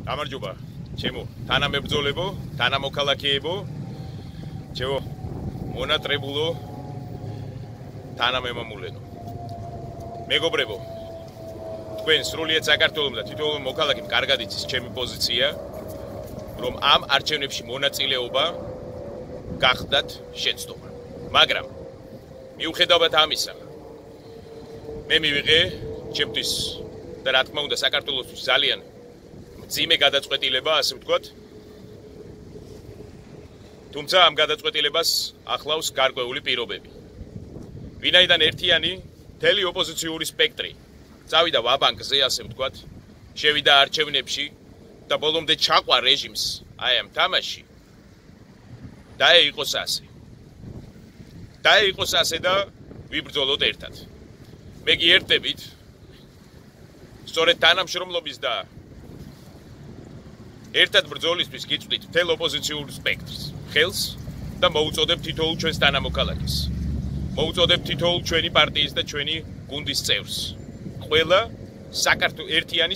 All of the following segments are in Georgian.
გამარჯობა ჩემო თანამებრძოლებო, თანამოქალაქეებო, ჩემო მონატრებულო, თანამემამულენო. მეგობრებო, თქვენ სრულიად საქართველოს და თითოეული მოქალაქემ კარგად იცის ჩემი პოზიცია, რომ ამ არჩევნებში მონაწილეობა გახდათ შეცდომა. მაგრამ მიუხედავად ამისა, მე მივიღე ჩემთვის და რა თქმა უნდა საქართველოსთვის ძალიან მძიმე გადაწყვეტილება, ასე ვთქვათ. თუმცა ამ გადაწყვეტილებას ახლავს გარკვეული პირობები. ვინაიდან ერთიანი მთელი ოპოზიციური სპექტრი წავიდა ვაბანკზე, ასე ვთქვათ, შევიდა არჩევნებში და ბოლომდე ჩაყვა რეჟიმს აი ამ თამაში. დაეიყოს ასე და ვიბრძოლოთ ერთად. მე გიერთებით სწორედ თანამშრომლობის და ერთად ბრძოლისთვის გიწვდით მთელ ოპოზიციურ სპექტრს, ხელს და მოუწოდებთ თითოეულ ჩვენს თანამოქალაქეს. მოუწოდებთ თითოეულ ჩვენი პარტიის და ჩვენი გუნდის წევრს. ყველა ერთიან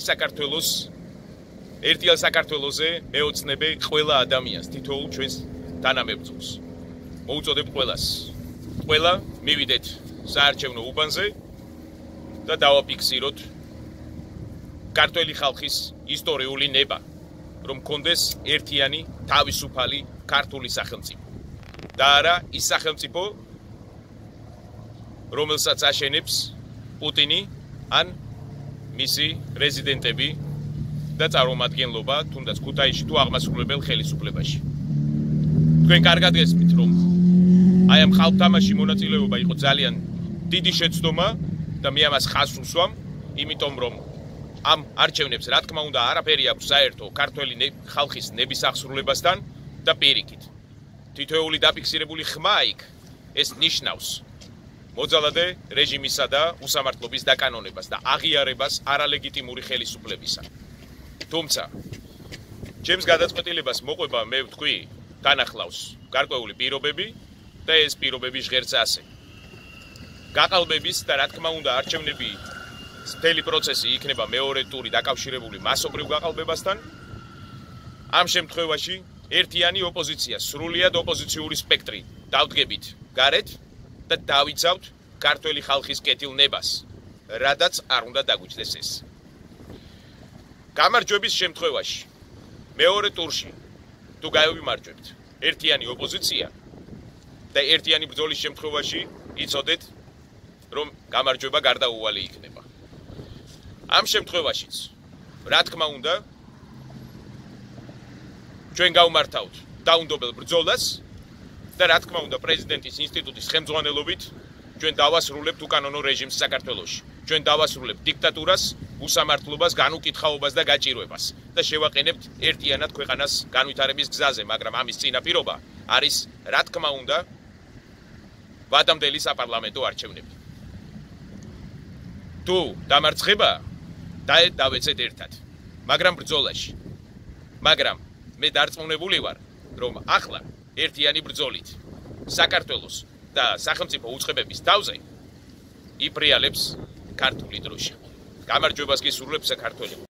საქართველოზე მეოცნებე ყველა ადამიანს, თითოეულ ჩვენს თანამებრძოლს. მოუწოდებთ ყველას. ყველა მივიდეთ საარჩევნო უბანზე და დავაფიქსიროთ ქართველი ხალხის ისტორიული ნება, რომ კონდეს ერთიანი თავისუფალი ქართული სახელმწიფო. და არა ის სახელმწიფო, რომელსაც აშენებს პუტინი ან მისი რეზიდენტები და წარმომადგენლობა, თუნდაც ქუთაისში თუ აღმასრულებელ ხელისუფლებაში. თქვენ კარგად გესმით, რომ აი ამ ხალხთამაში მონაწილეობა იყო ძალიან დიდი შეცდომა და მე ამას ხაზს უსვამ, იმიტომ რომ ამ არჩევნებს რა თქმა უნდა არაფერი აქვს საერთო ქართველი ხალხის ნების აღსრულებასთან და პირიქით. თითოეული დაფიქსირებული ხმა იქ ეს ნიშნავს მოძალადე რეჟიმისა და უსამართლობის დაკანონებას და აღიარებას არალეგიტიმური ხელისუფლებისა. თუმცა ჩემს გადაწყვეტილებას მოყვება, მე ვთქვი, განახლავს გარკვეული პირობები და ეს პირობები ჟღერს ასე. გაყალბების და რა თქმა უნდა არჩევნები მთელი პროცესი იქნება მეორე ტური დაკავშირებული მასობრივ გაყალბებასთან. ამ შემთხვევაში ერთიანი ოპოზიცია, სრულიად ოპოზიციური სპექტრი დავდგებით გარეთ და დავიცავთ ქართველი ხალხის კეთილნებას, რადაც არ უნდა დაგვიჯდეს ეს. გამარჯვების შემთხვევაში მეორე ტურში თუ გავიმარჯვებთ ერთიანი ოპოზიცია და ერთიანი ბრძოლის შემთხვევაში იცოდეთ, რომ გამარჯვება გარდაუვალი იქნება. ამ შემთხვევაშიც, რა თქმა უნდა, ჩვენ გავმართავთ დაუნდობელ ბრძოლას და რა თქმა უნდა, პრეზიდენტის ინსტიტუტის ხელმძღვანელობით ჩვენ დავასრულებთ უკანონო რეჟიმს საქართველოში. ჩვენ დავასრულებთ დიქტატურას, უსამართლობას, განუკითხაობას და გაჭირვებას და შევაყენებთ ერთიანად ქვეყანას განვითარების გზაზე, მაგრამ ამის წინაპირობა არის, რა თქმა უნდა, ვადამდელი საპარლამენტო არჩევნები. თუ დამარცხება დავეცეთ ერთად, მაგრამ ბრძოლაში. მაგრამ მე დარწმუნებული ვარ, რომ ახლა ერთიანი ბრძოლით საქართველოს და სახელმწიფო უწყებების თავზე იფრიალებს ქართული დროშა. გამარჯვებას გისურვებ საქართველოს.